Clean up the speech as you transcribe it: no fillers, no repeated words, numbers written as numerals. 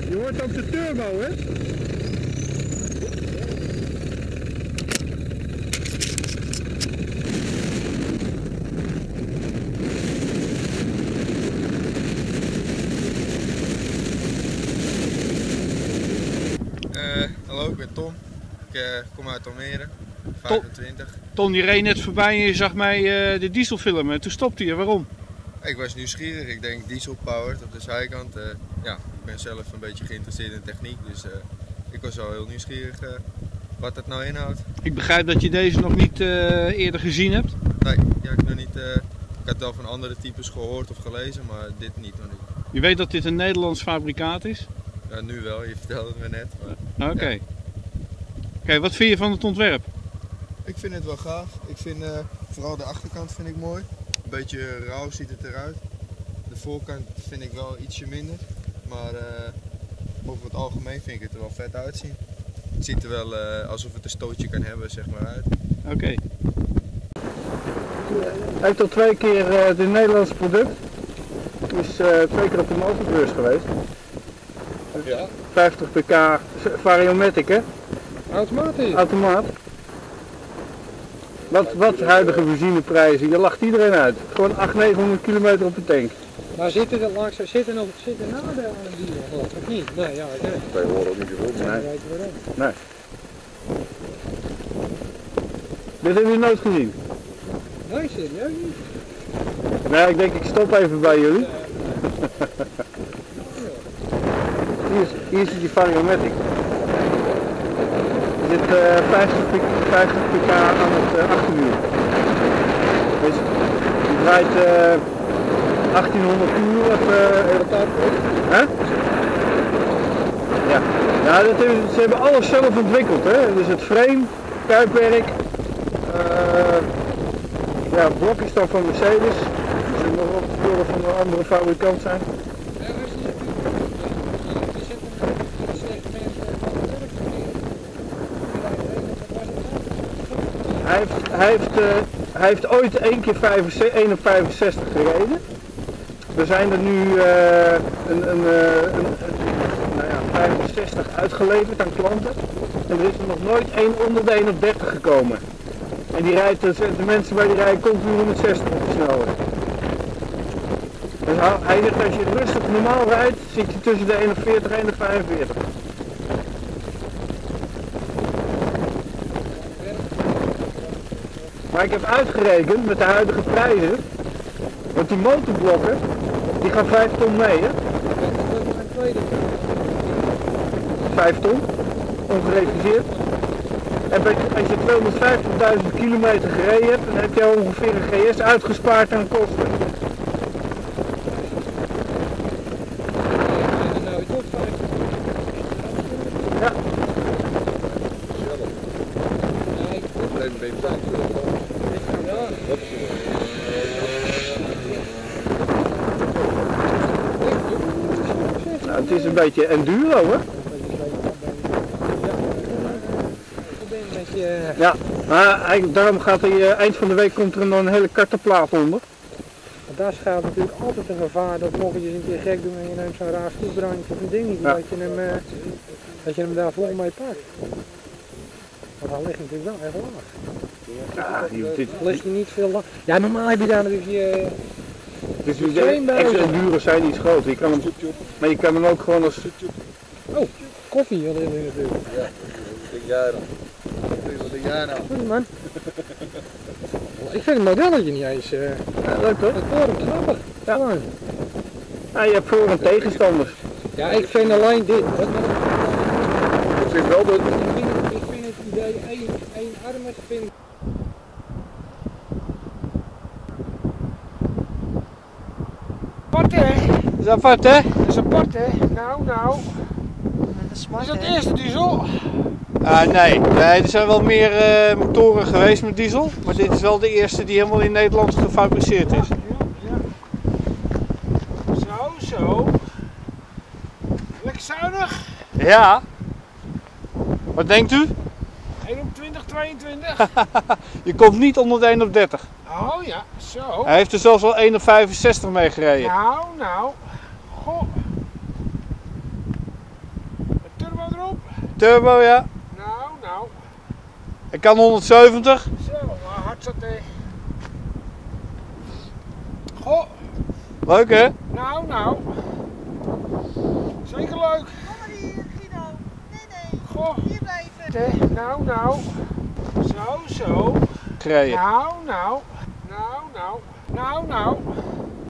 Je hoort ook de turbo, hè? Hallo, ik ben Tom. Ik kom uit Almere, 25. Tom, die reed net voorbij en je zag mij de diesel filmen. En toen stopte je. Waarom? Ik was nieuwsgierig. Ik denk diesel powered op de zijkant. Ja, ik ben zelf een beetje geïnteresseerd in techniek, dus ik was wel heel nieuwsgierig wat het nou inhoudt. Ik begrijp dat je deze nog niet eerder gezien hebt. Nee, ja, ik nog niet. Ik had wel van andere types gehoord of gelezen, maar dit niet nog niet. Je weet dat dit een Nederlands fabrikaat is? Ja, nu wel, je vertelde het me net. Oké. Ja. Oké, wat vind je van het ontwerp? Ik vind het wel gaaf. Ik vind vooral de achterkant vind ik mooi. Een beetje rauw ziet het eruit. De voorkant vind ik wel ietsje minder. Maar over het algemeen vind ik het er wel vet uitzien. Het ziet er wel alsof het een stootje kan hebben, zeg maar, uit. Oké. Hij heeft al 2 keer het Nederlandse product. Is 2 keer op de motorbeurs geweest. Ja. 50 pk Variomatic, hè? Automatisch. Automaat. Wat huidige benzineprijzen? Je lacht iedereen uit. Gewoon 800-900 kilometer op de tank. Maar zitten er nadelen aan een diesel? Of niet? Nee, ja, ik weet het. Wij horen ook niet zoveel. Nee. Weet je waarom? Nee. Dit hebben jullie nooit gezien? Nee, serieus niet. Nee, ik denk ik stop even bij jullie. Hier zit die Variomatic. Er zit 50 pk aan het achterwiel. Dus die draait 1800 uur of hè? Ja. Nou, ze hebben alles zelf ontwikkeld, hè? Dus het frame, kuipwerk, ja, het blok is dan van Mercedes. Er zullen nog wat spullen van een andere fabrikant zijn. Hij heeft ooit 1 keer 1,65 gereden. Er zijn er nu nou ja, 65 uitgeleverd aan klanten. En er is er nog nooit één onder de 1,30 gekomen. En die rijdt, de mensen bij die rijden continu 160 op de snelweg. Dus hij zegt als je rustig normaal rijdt, zit je tussen de 41 en de 45. Maar ik heb uitgerekend met de huidige prijzen, want die motorblokken, die gaan 5 ton mee, hè? 5 ton, ongereviseerd. En als je 250.000 kilometer gereden hebt, dan heb je ongeveer een GS uitgespaard aan kosten. Ja. Nou, het is een beetje enduro, hè? Ja, maar daarom gaat hij eind van de week komt er dan een hele kartenplaat onder. Daar schuilt natuurlijk altijd een gevaar dat mocht je eens een keer gek doen en je neemt zo'n raar voetbrandje of een ding niet, ja. dat je hem daar vol mee pakt. Want hij ligt natuurlijk wel erg laag. Ja, dit ligt hij niet veel laag. Ja, normaal heb je daar natuurlijk je... Dus de ex-enduro's zijn iets groter. Maar je kan hem ook gewoon als... Oh, koffie wil je natuurlijk. Ja, ik jij dan. Wat denk jij nou? Goed man. Ik vind het modelletje niet eens. Ja, leuk toch? Het wordt grappig. Ja. Ja, je hebt voor- en tegenstanders. Ja, ik vind alleen dit. Ik vind wel dat... Ik vind het idee één armer vind ik... Apart hè? Dat is apart, hè? Dat is apart hè? Nou. Is dat de eerste diesel? Nee, er zijn wel meer motoren geweest met diesel. Maar dit is wel de eerste die helemaal in Nederland gefabriceerd is. Ja. Zo. Lekker zuinig. Ja. Wat denkt u? 1 op 20, 22. Je komt niet onder de 1 op 30. Oh ja, zo. Hij heeft er zelfs al 1 op 65 mee gereden. Nou. Goh. turbo, ja. Nou. Ik kan 170. Zo, hartstikke. Goh, Leuk hè? nou. Zeker leuk. Kom maar hier, Guido. Nee. Goh, Hier blijven. nou. Zo. Gereden. Nou.